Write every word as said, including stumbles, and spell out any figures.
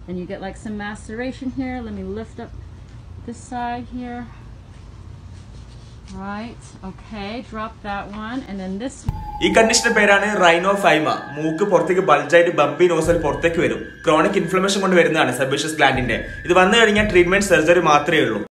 and you get like some maceration here. Let me lift up this side here. Right, okay, drop that one, and then this one. ഈ കണ്ടീഷന്റെ പേരാണ് റൈനോഫൈമ. മൂക്ക് പുറത്തേക്ക് ബൾജായിട്ട് ബംബി nozzle പുറത്തേക്ക് വരും. Chronic inflammation കൊണ്ട് വരുന്നതാണ് sebaceous ഗ്ലാൻഡിന്റെ. ഇത് വന്നു കഴിഞ്ഞാൽ ട്രീറ്റ്മെന്റ് സർജറി മാത്രമേ ഉള്ളൂ.